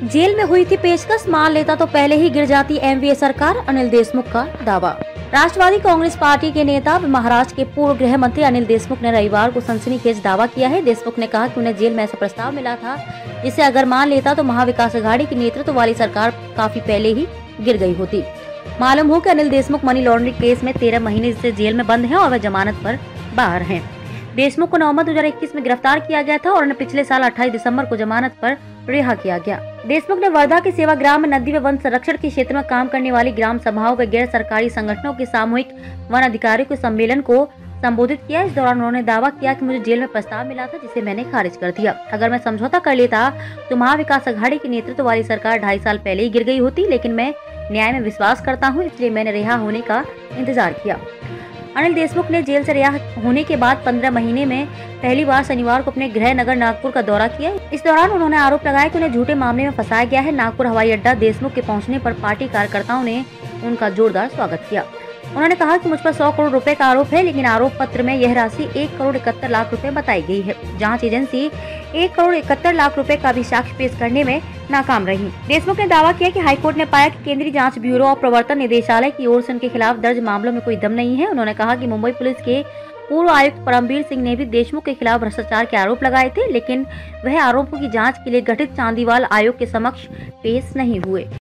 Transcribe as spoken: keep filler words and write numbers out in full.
Jail में हुई थी पेशकश, मान लेता तो पहले ही गिर जाती एमवीए सरकार, अनिल देशमुख का दावा। राष्ट्रवादी कांग्रेस पार्टी के नेता महाराष्ट्र के पूर्व गृह मंत्री अनिल देशमुख ने रविवार को सनसनीखेज दावा किया है। देशमुख ने कहा कि उन्हें जेल में ऐसा प्रस्ताव मिला था जिसे अगर मान लेता तो महाविकास अघाड़ी की नेतृत्व वाली सरकार काफी पहले ही गिर गई होती। मालूम हो कि Anil Deshmukh money laundering case में तेरह महीने से जेल में बंद हैं और वह जमानत पर बाहर हैं। देशमुख को नवंबर दो हज़ार इक्कीस में गिरफ्तार किया गया था और उन्हें पिछले साल अट्ठाईस दिसंबर को जमानत पर रिहा किया गया। देशमुख ने वर्धा के सेवाग्राम में नदी व वन संरक्षण के क्षेत्र में काम करने वाली ग्राम सभाओं व गैर सरकारी संगठनों के सामूहिक वन अधिकारियों के सम्मेलन को संबोधित किया। इस दौरान उन्होंने दावा किया कि मुझे जेल में प्रस्ताव मिला था जिसे मैंने खारिज कर दिया। अगर मैं समझौता कर लेता तो महाविकास अघाड़ी की नेतृत्व वाली सरकार ढाई साल पहले ही गिर गई होती, लेकिन मैं न्याय में विश्वास करता हूँ, इसलिए मैंने रिहा होने का इंतजार किया। अनिल देशमुख ने जेल से रिहा होने के बाद पंद्रह महीने में पहली बार शनिवार को अपने गृह नगर नागपुर का दौरा किया। इस दौरान उन्होंने आरोप लगाया कि उन्हें झूठे मामले में फंसाया गया है। नागपुर हवाई अड्डा देशमुख के पहुंचने पर पार्टी कार्यकर्ताओं ने उनका जोरदार स्वागत किया। उन्होंने कहा कि मुझ पर सौ करोड़ रुपए का आरोप है, लेकिन आरोप पत्र में यह राशि एक करोड़ इकहत्तर लाख रुपए बताई गई है। जांच एजेंसी एक करोड़ इकहत्तर लाख रुपए का भी साक्ष्य पेश करने में नाकाम रही। देशमुख ने दावा किया कि हाईकोर्ट ने पाया कि केंद्रीय जांच ब्यूरो और प्रवर्तन निदेशालय की ओर से उनके खिलाफ दर्ज मामलों में कोई दम नहीं है। उन्होंने कहा कि मुंबई पुलिस के पूर्व आयुक्त परमवीर सिंह ने भी देशमुख के खिलाफ भ्रष्टाचार के आरोप लगाए थे, लेकिन वह आरोपों की जांच के लिए गठित चांदीवाल आयोग के समक्ष पेश नहीं हुए।